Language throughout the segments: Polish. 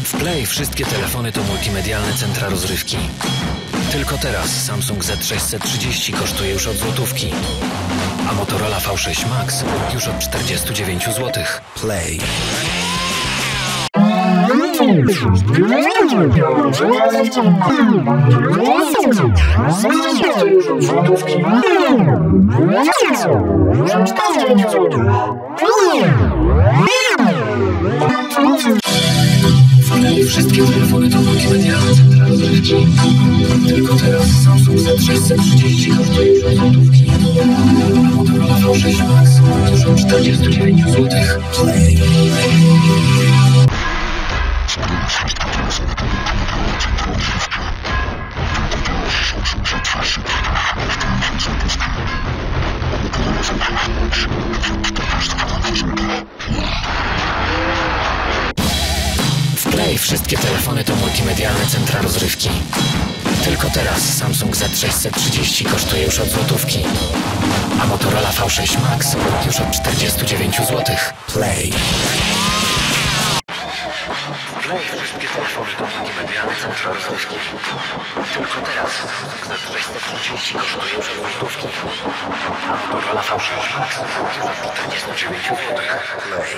W Play wszystkie telefony to multimedialne centra rozrywki. Tylko teraz Samsung Z630 kosztuje już od złotówki, a Motorola V6 Max już od 49 zł. Play. Wszystkie telefony to multimedialne centra rozrywki. Tylko teraz Samsung Z630 kosztuje już od złotówki, a Motorola V6 Max już od 49 zł. Play. W Play wszystkie telefony to multimedialne centra rozrywki. Tylko teraz Samsung Z630 kosztuje już od złotówki, a Motorola V6 Max już od 49 zł. Play. Play wszystkie telefony to multimedialne centra rozrywki. Tylko teraz Samsung Z630 kosztuje już od złotówki, a Motorola V6 Max już od 49 zł. Play.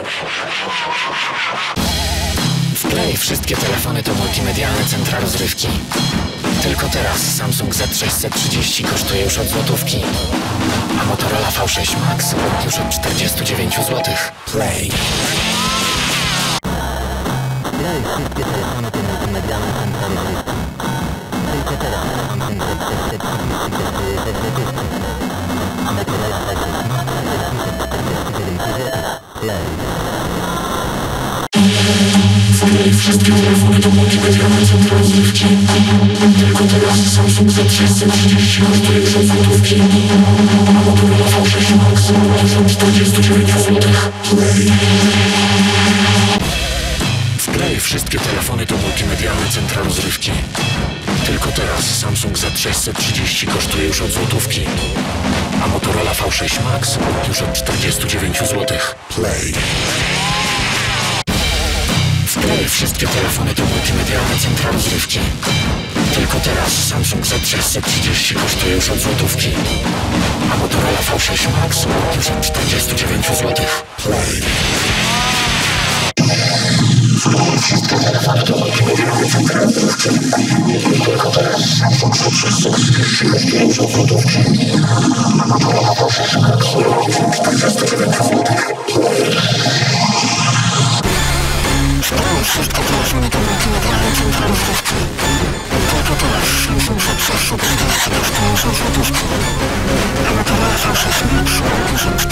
W Play wszystkie telefony to multimedialne centra rozrywki. Tylko teraz Samsung Z630 kosztuje już od złotówki, a Motorola V6 Max już od 49 zł. Play. Play wszystkie telefony to multimedialne centra rozrywki. Tylko teraz Samsung Z630 a Motorola V6 Max już od 49 zł. Play. Play wszystkie telefony to multimedialne centra rozrywki. Tylko teraz Samsung Z630 kosztuje już od złotówki, a Motorola V6 Max już od 49 zł. Play. W Play wszystkie telefony to multimedialne centra rozrywki. Tylko teraz Samsung Z630 kosztuje już od złotówki, a Motorola V6 Max już od 49 zł. Play. W Play wszystkie telefony to multimedialne centra rozrywki. Tylko teraz Samsung Z630 kosztuje już od złotówki, a Motorola V6 Max już od 49 zł. Play. W Play wszystkie telefony to multimedialne centra rozrywki. Tylko teraz Samsung Z630 kosztuje już od złotówki, a Motorola V6 Max już od 49 zł. Play. Play wszystkie telefony to multimedialne centra rozrywki. Tylko teraz Samsung Z630 kosztuje już od złotówki, a Motorola V6 Max już od